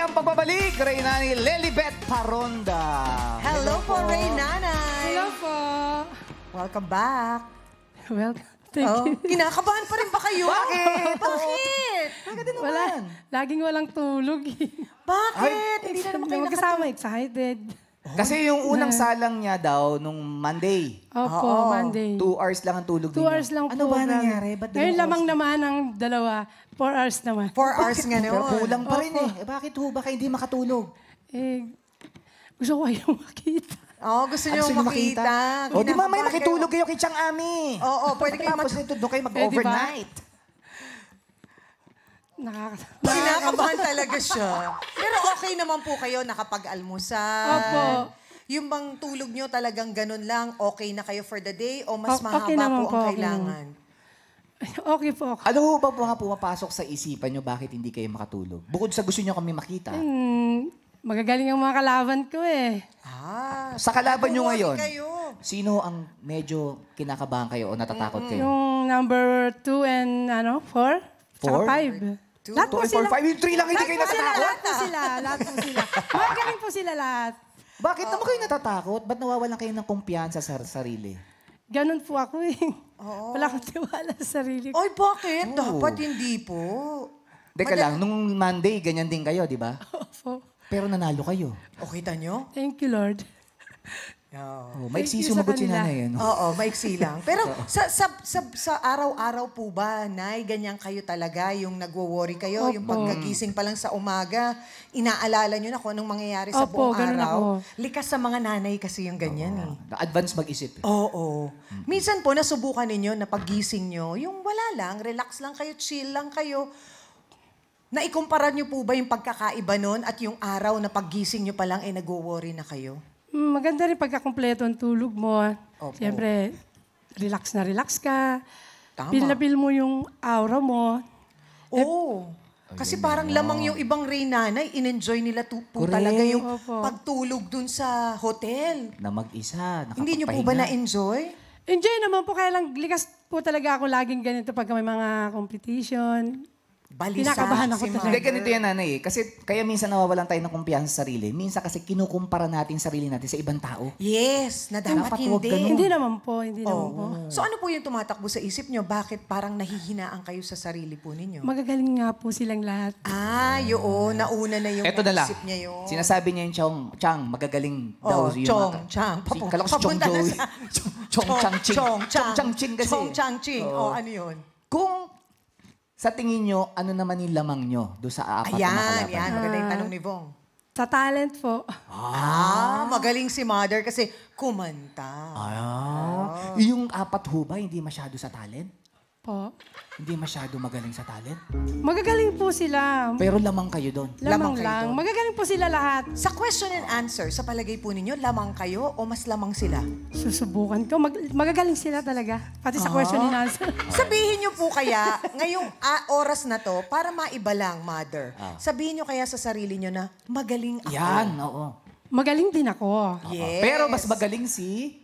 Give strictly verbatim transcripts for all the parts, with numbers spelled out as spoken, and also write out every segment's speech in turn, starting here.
ang pagbabalik, ReiNanay Lelibeth Paronda. Hello, Hello po, ReiNanay. Hello po. Welcome back. Well, thank oh, you. Kinakabahan pa rin ba kayo? Bakit? Bakit? Bakit din Wala. naman? Laging walang tulog. Bakit? Hindi na naman kayo kasama, nakatulog. excited. Kasi yung unang salang niya daw, nung Monday. Opo, Oo. Monday. Two hours lang ang tulog Two ninyo. hours lang ano po. ba brother. nangyari? Ba't Ngayon dalawang lamang oras? naman ang dalawa. Four hours naman. Four hours nga Pero naman. kulang pa rin Opo. eh. eh. Bakit ho ba kayo hindi makatulog? Eh, gusto ko kayong makita. Oo, gusto niyo Gusto niyo makita. O di mamaya Kinakabahan makitulog kayo. kayo kay Chang Ami. Oo, pwede kayo Tapos mat- nito doon kayo Eh, di ba? mag-overnight. Nakakatawa. Kinakabahan talaga siya. Pero okay naman po kayo, nakapag-almusal. Opo. Yung bang tulog nyo talagang ganun lang, okay na kayo for the day o mas O- mahaba okay naman po po, ang okay kailangan? Okay po ako. Ano ho ba mga pumapasok sa isipan nyo bakit hindi kayo makatulog? Bukod sa gusto nyo kami makita. Hmm, magagaling ang mga kalaban ko eh. Ah, Sa kalaban nyo nag-worry ngayon, kayo. sino ang medyo kinakabahan kayo o natatakot kayo? Yung number two and ano, four? Four? Saka five. Two. Lahat po Two and four, sila. five, yung three lang hindi kayo Lahat po sila, natatakot? lahat po sila, lahat po sila. Magaling po sila lahat. Bakit naman kayo natatakot? Ba't nawawalan kayo ng kumpiyansa sa sarili? Ganun po ako eh. Wala akong tiwala sa sarili ko. Ay, bakit? Oo. Dapat hindi po. Teka lang, nung Monday, ganyan din kayo, di ba? Opo. Pero nanalo kayo. O, kita nyo? Thank you, Lord. Oh, may Thank you sumagot sa si kanila. nanay. Ano? Oo, maiksi lang. Pero sa, sa, sa, sa araw-araw po ba, Nay, ganyan kayo talaga? Yung nagwo-worry kayo, yung Opo. pagkagising pa lang sa umaga, inaalala nyo na kung anong mangyayari sa Opo, buong ganun araw? ako. Likas sa mga nanay kasi yung ganyan eh. Na-advance mag-isip. eh. Oo. Minsan po, nasubukan ninyo na paggising nyo, yung wala lang, relax lang kayo, chill lang kayo. Naikumpara nyo po ba yung pagkakaiba nun at yung araw na paggising nyo pa lang ay nagwo-worry na kayo? Mm, Maganda rin pagkakumpleto ang tulog mo. Opo. Siyempre, relax na relax ka. Tama. Feel na feel mo yung aura mo. Oo. Kasi parang lamang yung ibang ReiNanay, in-enjoy nila tu- po Correct. talaga yung Opo. pagtulog dun sa hotel. Na mag-isa, nakapagpahinga. Hindi nyo po ba na-enjoy? Enjoy naman po, kaya lang likas po talaga ako laging ganito pag may mga competition. Balisa. Kinakabahan ako si talaga. Hindi, Mother. ganito yan, nanay. eh. Kasi kaya minsan nawawalan tayo ng kumpiyansa sa sarili. Minsan kasi kinukumpara natin sarili natin sa ibang tao. Yes, na dapat, Dapat huwag hindi. ganun. Hindi naman po, hindi naman po. Oo. So ano po yung tumatakbo sa isip nyo? Bakit parang nahihinaan kayo sa sarili po ninyo? Magagaling nga po silang lahat. ah, yun. Nauna na yung Eto na lang. isip niya yun. Sinasabi niya yung Chong, Chang, magagaling Oh, daw. yung Chong, mga- Chang. Si, Papu- kala ko si Chong papunta na Joey. sa- Chong, Chong Chang Ching. Chong, Chang. Chong Chang Ching kasi. Chong Chang Ching. Oo. Oh, ano yun? Kung sa tingin nyo, ano naman yung lamang nyo doon sa apat na Ayan, makalaban? yan. Maganda yung tanong ni Vong. Sa talent po. Ah, magaling si Mother kasi kumanta. Ah, yung apat ho ba, hindi masyado sa talent? Po. Hindi masyado magaling sa talent? Magagaling po sila. Pero lamang kayo doon. lamang Lamang kayo lang. doon. Magagaling po sila lahat. Sa question and answer, sa palagay po ninyo, lamang kayo o mas lamang sila? Susubukan ko. Mag- magagaling sila talaga. Pati sa question and answer. Sabihin nyo po kaya, ngayong ah, oras na to, para maiba lang, Mother, sabihin nyo kaya sa sarili nyo na magaling ako. Yan, oo. Magaling din ako. Yes. Pero mas magaling si...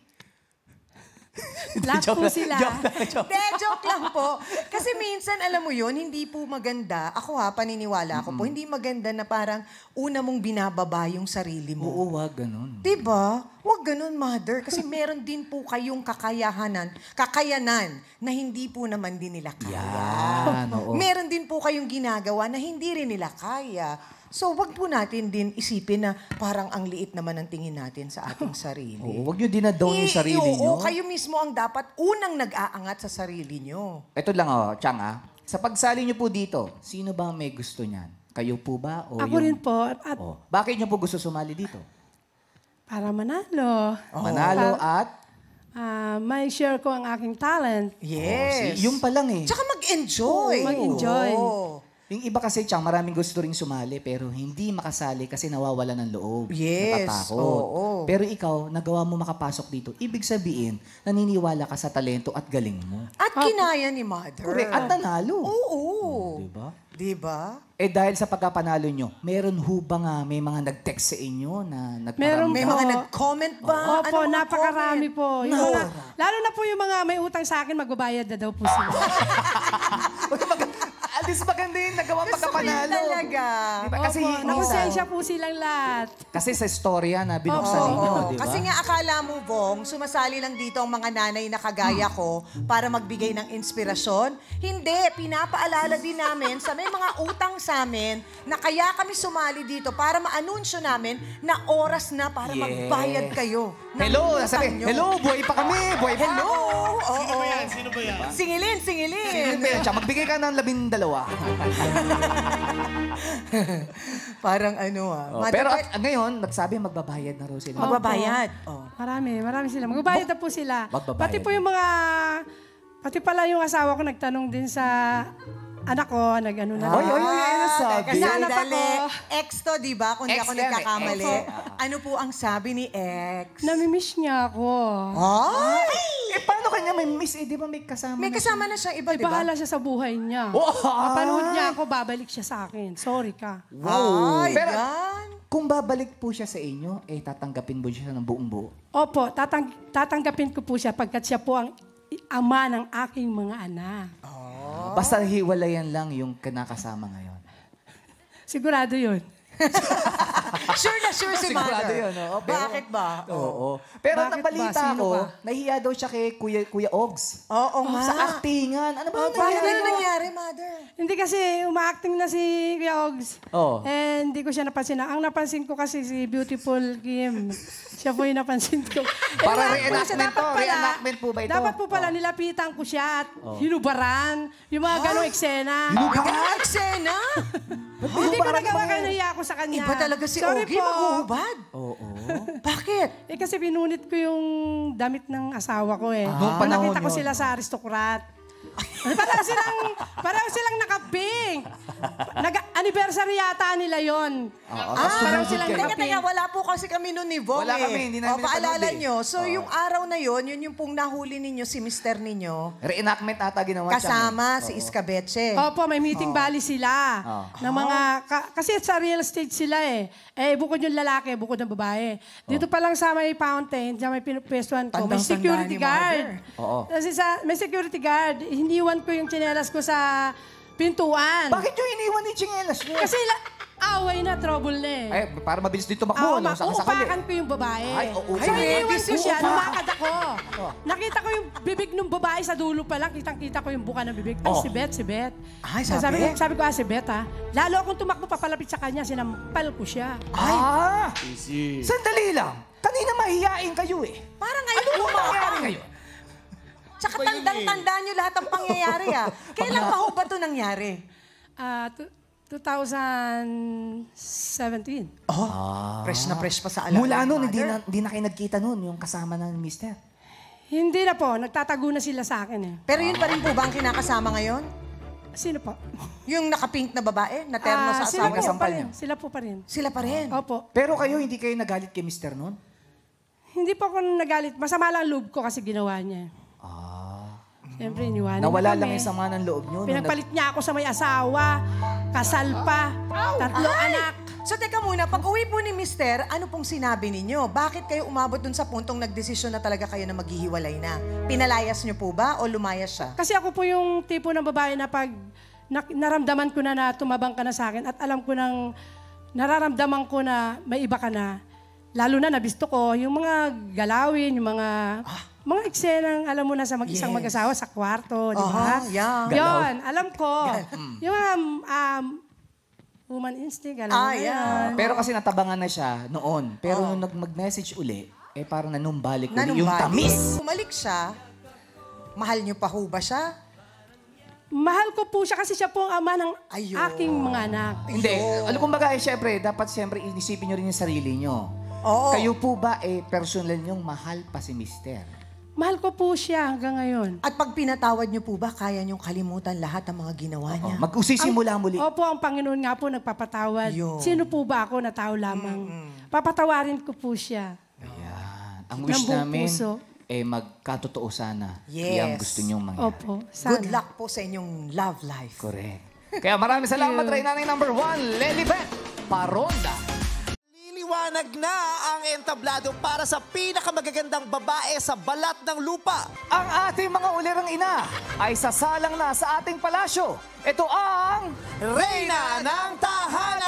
Lahat po sila. Hindi, joke lang po. Kasi minsan, alam mo yun, hindi po maganda. Ako ha, paniniwala ako po, hindi maganda na parang una mong binababa yung sarili mo. Oo, wag ganun. Diba? Huwag ganun, Mother. Kasi meron din po kayong kakayahanan, kakayanan na hindi po naman din nila kaya. Yan, oo. Meron din po kayong ginagawa na hindi rin nila kaya. So, wag po natin din isipin na parang ang liit naman ang tingin natin sa ating sarili. Oo, wag nyo dinadown yung Eh, sarili oo, nyo. kayo mismo ang dapat unang nag-aangat sa sarili nyo. Ito lang, oh, Chang, ah. Sa pagsali nyo po dito, sino ba may gusto niyan? Kayo po ba? O Ako yung... rin po. At Oh. Bakit nyo po gusto sumali dito? para manalo. Manalo at... Ah, may share ko ang aking talent. Yes. Si, yung pa lang eh. Tsaka mag-enjoy. Oo, mag-enjoy. Oo. Yung iba kasi, Chang, maraming gusto ring sumali pero hindi makasali kasi nawawala ng loob. Yes, Natatakot. oo. Pero ikaw, nagawa mo makapasok dito. Ibig sabihin, naniniwala ka sa talento at galing mo. At kinaya ni Mother. Correct. At nanalo. Oo. Diba? Diba? Eh dahil sa pagkapanalo nyo, meron ho ba nga may mga nag-text sa inyo na nagparamdam? Meron May po. mga nag-comment ba? Opo, Ano mga napakarami comment? po. Yung No. mga, lalo na po yung mga may utang sa akin, magbabayad na daw po sila. Di Mas maganda yung nagawa pagkapanalo. Talaga. Diba? Kasi, Opo, minsan- nakonsensya po silang lahat. kasi sa istorya na binuksan Oo, ninyo, oo. di ba? Kasi nga akala mo, Bong, sumasali lang dito ang mga nanay na kagaya ko para magbigay ng inspirasyon. Hindi, pinapaalala din namin sa may mga utang sa amin na kaya kami sumali dito para ma-anunsyo namin na oras na para Yes. magbayad kayo. ng Hello, utang sabi, nyo. hello, buhay pa kami, buhay pa Hello! ako. Oo. Sino ba yan? Sino ba yan? Singilin, singilin. Sige, Ben, siya, magbigay ka ng labing dalawa. Parang ano ah. Oh, Mother pero Pet- at, ngayon, nagsabi magbabayad na raw sila. magbabayad. Oh. Marami, marami sila. Magbabayad na po sila. Magbabayad Pati po yung mga, pati pala yung asawa ko nagtanong din sa anak ko, nag-ano na. Oy, oy, oy, ay, nasabi. Kasi Nanap dali, ako. ex to, di ba? Kung di Ex ako yan eh, nagkakamali. ex. Ano po ang sabi ni ex? Namimiss niya ako. Ay! Eh, paano kanya may miss? Eh, di ba may kasama May na kasama na siya iba, Ay, di ba? bahala siya sa buhay niya. Oh, Mapanood ay. niya ako, babalik siya sa akin. Sorry ka. Wow. Ay, Pero, yan. kung babalik po siya sa inyo, eh, tatanggapin mo siya ng buong buo. Opo, tatang tatanggapin ko po siya pagkat siya po ang i- ama ng aking mga anak. Basta hiwalayan lang yung kinakasama ngayon. Sigurado yun. Sure na sure si Sigurado mother. yun, oo. Pero- Bakit ba? Oo. Pero Bakit ba? nabalita Sino ko, ba? nahiya daw siya kay Kuya, Kuya Ogs. Oo nga. Sa actingan. Ano ba Oh, ang bakit nangyari? ano nangyari, mother? Hindi kasi umaacting na si Kuya Ogs. Oo. Eh, hindi ko siya napansin. Ang napansin ko kasi si Beautiful Kim. Siya po yung napansin ko. Para Eh, reenactment siya, dapat to. pala- Reenactment po ba ito? Dapat po pala Oh. nilapitan ko siya at hinubaran. Yung mga ganong eksena. Ah, eksena. Hindi ko nagawa kaya nahiya ako sa kanya. Iba talaga si Sorry Ogie, po. maghuhubad. Oo. Bakit? Eh kasi pinunit ko yung damit ng asawa ko eh. Noong Nung panahon nakita ko yun. sila sa aristocrat. Pareho silang, pareho silang nakapink. Nag-anniversary yata nila yon. Oo, Ah, pareho silang teka, nakapink. teka, wala po kasi kami noon ni Vong Wala eh. kami, hindi namin O, paalala napanood eh. nyo. So, yung araw na yon, yun yung pong nahuli ninyo, si mister ninyo, Reenactment ata ginawa siya. kasama si Iskabeche. Opo, may meeting bali sila. Oh. Ng mga, ka- kasi sa real estate sila eh. Eh, bukod yung lalaki, bukod yung babae. Dito pa lang sa may fountain, sa may pinupwestuhan ko, may Tandang-tanda security ni guard. Mother. Oo. Kasi sa, may security guard, hiniwan ko yung tsinelas ko sa pintuan. Bakit yung iniwan ni Chingelas niyo? Kasi la, away na, trouble na eh. Ay, para mabilis din tumakbo, Oo, ano? Saka sakali. uupakan ko yung babae. Ay, uupakan. So, Ay, iniwan ko siya, uupakan. lumakad ako. Nakita ko yung bibig ng babae sa dulo pa lang, kitang-kita ko yung buka ng bibig. Ay, Oh. si Beth, si Beth. Ay, So, sabi? sabi, ko- sabi ko, ah, si Beth ha. Lalo akong tumakbo papalapit sa kanya, sinampal ko siya. Ay! Ah! Easy. Sandali lang. Kanina mahihain kayo eh. Parang ngayon Ano po nangyari umapang. ngayon? Tsaka Iba yun tandang-tanda nyo lahat ng pangyayari ah. Kailan pa ho ba ito nangyari? Ah, tu- twenty seventeen. Oh, fresh na fresh pa sa alam. Mula ni noon, hindi Mother. na, hindi na kayo nagkita noon, yung kasama ng mister. Hindi na po, nagtatago na sila sa akin eh. Pero yun pa rin po ba ang kinakasama ngayon? Sino po? Yung naka-pink na babae, na terno Ah, sa sila asawa po niya? Kasampal pa rin. niya. Sila po pa rin. Sila pa rin. Opo. Pero kayo, hindi kayo nagalit kay mister noon? Hindi po ako nagalit. Masama lang loob ko kasi ginawa niya. Ah. Siyempre, iniwanan Nawala niya lang kami. yung sama ng loob nyo. nung Pinagpalit niya ako sa may asawa, kasal pa, tatlo Ay! anak. So teka muna, pag uwi po ni mister, ano pong sinabi ninyo? Bakit kayo umabot dun sa puntong nagdesisyon na talaga kayo na maghihiwalay na? Pinalayas niyo po ba o lumayas siya? Kasi ako po yung tipo ng babae na pag nak- naramdaman ko na na tumabang ka na sa akin at alam ko nang nararamdaman ko na may iba ka na, lalo na nabisto ko, yung mga galawin, yung mga mga eksenang alam mo na sa mag-isang Yes. mag-asawa sa kwarto, di Aha, ba? yeah. Yun, alam ko. Yung mga um, woman instinct, alam mo Ah, na yeah. yun. Pero kasi natabangan na siya noon. Pero nung nag- mag-message uli, eh parang nanumbalik uli yung Nanumbalik. tamis. Bumalik siya, mahal niyo pa ho ba siya? Mahal ko po siya kasi siya po ang ama ng Ayun. aking mga anak. Hindi. Alam kung baga, eh, syempre, dapat syempre inisipin nyo rin yung sarili nyo. Oo. Kayo po ba, eh, personal nyong mahal pa si mister? Mahal ko po siya hanggang ngayon. At pag pinatawad niyo po ba, kaya niyong kalimutan lahat ng mga ginawa niya? Mag-usisimula muli. Opo, ang Panginoon nga po nagpapatawad. Yun. Sino po ba ako na tao lamang? Papatawarin ko po siya. Ayan. Ang Ng wish buong namin, puso. eh, magkatotoo sana. Yes. Yung gusto nyong mangyari. Opo, sana. Good luck po sa inyong love life. Correct. Kaya maraming salamat, ReiNanay number one, Lelibeth Paronda. Liliwanag Liwanag na ang entablado para sa pinakamagagandang babae sa balat ng lupa. Ang ating mga ulirang ina ay sasalang na sa ating palasyo. Ito ang Reina ng Tahanan!